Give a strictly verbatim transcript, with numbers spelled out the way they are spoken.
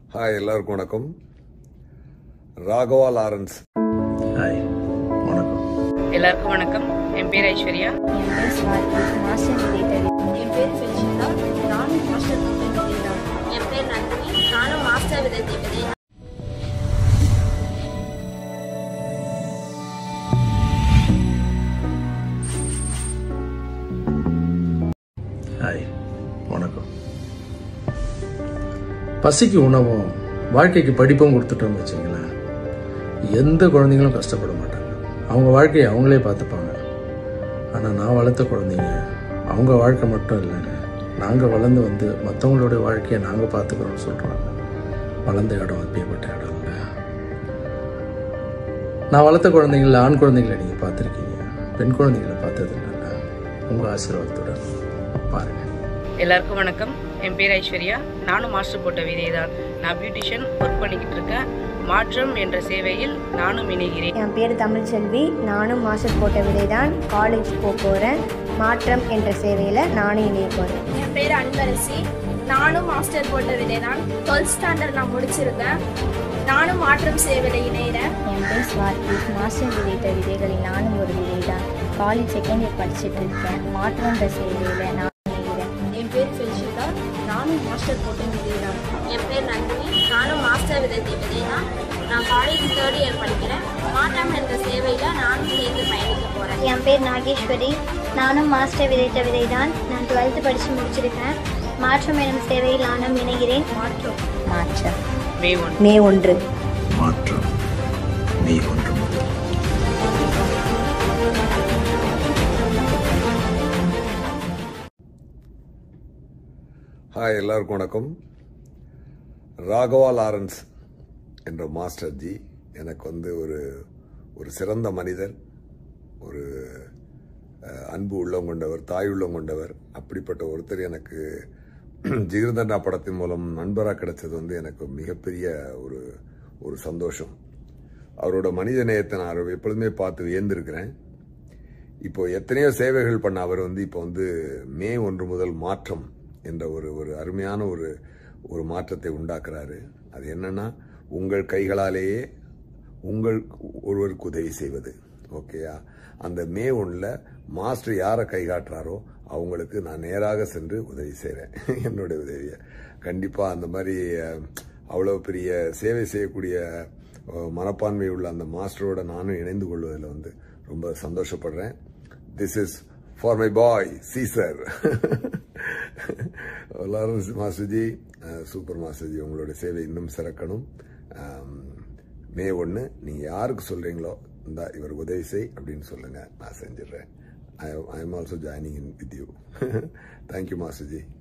Hi, எல்லாருக்கும் வணக்கம். Raghava Lawrence. Hi, வணக்கம். எல்லாருக்கும் வணக்கம். என் பேர் ஐஸ்வர்யா. என் பேர் ஸ்வாதி. Master related. என் பேர் ஃபெலிஷிதா. நானும் மாஸ்டர் ரிலேட்டட் தான். என் பேர் நந்தினி. நானும் மாஸ்டர் ரிலேட்டட். ஹாய், வணக்கம். பசிக்கு உணவும் வாழ்க்கைக்கு படிப்பும் கொடுத்துட்டோம்னு வச்சுங்களேன், எந்த குழந்தைங்களும் கஷ்டப்பட மாட்டாங்க. அவங்க வாழ்க்கையை அவங்களே பார்த்துப்பாங்க. ஆனால் நான் வளர்த்த குழந்தைங்க அவங்க வாழ்க்கை மட்டும் இல்லைங்க, நாங்கள் வளர்ந்து வந்து மற்றவங்களுடைய வாழ்க்கையை நாங்கள் பார்த்துக்கிறோம்னு சொல்கிறாங்க. வளர்ந்த இடம் அப்பேற்பட்ட இடம் இல்லை. நான் வளர்த்த குழந்தைங்கள ஆண் குழந்தைங்களை நீங்கள் பார்த்துருக்கீங்க, பெண் குழந்தைங்களை பார்த்தது இல்லை. உங்கள் ஆசீர்வாதத்துடன் பாருங்கள். எல்லாருக்கும் வணக்கம். என் பேர் ஐஸ்வர்யா. நானும் மாஸ்டர் போட்ட விதை தான். நான் பியூட்டிஷியன் ஒர்க் பண்ணிக்கிட்டு இருக்கேன். மாற்றம் என்ற சேவையில் நானும் இணைகிறேன். என் பேர் தமிழ்செல்வி. நானும் மாஸ்டர் போட்ட விதை தான். காலேஜ் போக போகிறேன். மாற்றம் என்ற சேவையில் நானும் இணைய போகிறேன். என் பேர் அன்பரசி. நானும் மாஸ்டர் போட்ட விதை தான். டுவெல்த் ஸ்டாண்டர்ட் நான் முடிச்சிருக்கேன். நானும் மாற்றம் சேவையில் இணைகிறேன். என் பேர் ஸ்வாதி. மாஸ்டர் விதைத்த விதைகளில் நானும் ஒரு விதை தான். காலேஜ் செகண்ட் இயர் படிச்சுட்டு இருக்கேன். மாற்றம் என்ற சேவையில் நான் இணைகிறேன். என் பேர் ஃபெலிஷிதா. நானும் மாஸ்டர் போட்ட விதை தான். என் பேர் நந்தினி. நானும் மாஸ்டர் விதைத்த விதை தான். நான் காலேஜ் தேர்ட் இயர் படிக்கிறேன். மாற்றம் என்ற சேவையில் நானும் சேர்ந்து பயணிக்க போகிறேன். என் பேர் நாகேஸ்வரி. நானும் மாஸ்டர் விதைத்த விதை தான். நான் டுவெல்த்து படித்து முடிச்சிருக்கேன். மாற்றம் எனும் சேவையில் நானும் இணைகிறேன். மாற்றம் மாற்றம் மே ஒன் மே ஒன்று மாற்றம் மே ஒன்று முதல். ஹாய், எல்லாருக்கும் வணக்கம். ராகவா லாரன்ஸ் என்ற மாஸ்டர் ஜி எனக்கு வந்து ஒரு ஒரு சிறந்த மனிதர், ஒரு அன்பு உள்ளம் கொண்டவர், தாய் உள்ளம் கொண்டவர். அப்படிப்பட்ட ஒருத்தர் எனக்கு ஜிகிர்தண்டா படத்தின் மூலம் நண்பராக கிடைச்சது வந்து எனக்கு மிகப்பெரிய ஒரு ஒரு சந்தோஷம். அவரோட மனித நேயத்தை நான் எப்பொழுதுமே பார்த்து வியந்திருக்கிறேன். இப்போ எத்தனையோ சேவைகள் பண்ண அவர் வந்து இப்போ வந்து மே ஒன்று முதல் மாற்றம் என்ற ஒரு ஒரு அருமையான ஒரு ஒரு மாற்றத்தை உண்டாக்குறாரு. அது என்னன்னா, உங்கள் கைகளாலேயே உங்கள் ஒருவருக்கு உதவி செய்வது. ஓகேயா? அந்த மே ஒன்றில் மாஸ்டர் யாரை கை காட்டுறாரோ அவங்களுக்கு நான் நேராக சென்று உதவி செய்கிறேன். என்னுடைய உதவியை கண்டிப்பாக அந்த மாதிரி அவ்வளோ பெரிய சேவை செய்யக்கூடிய மனப்பான்மை உள்ள அந்த மாஸ்டரோட நானும் இணைந்து கொள்வதில் வந்து ரொம்ப சந்தோஷப்படுறேன். This is for my boy Caesar. Lawrence மாஸ்டர்ஜி, சூப்பர் மாஸ்டர்ஜி, உங்களோட சேவை இன்னும் சிறக்கணும். மே ஒன்று நீங்கள் யாருக்கு சொல்கிறீங்களோ இந்த இவர் உதவி செய் அப்படின்னு சொல்லுங்கள், நான் செஞ்சிடுறேன். I I am also joining in with you. Thank you மாஸ்டர்ஜி.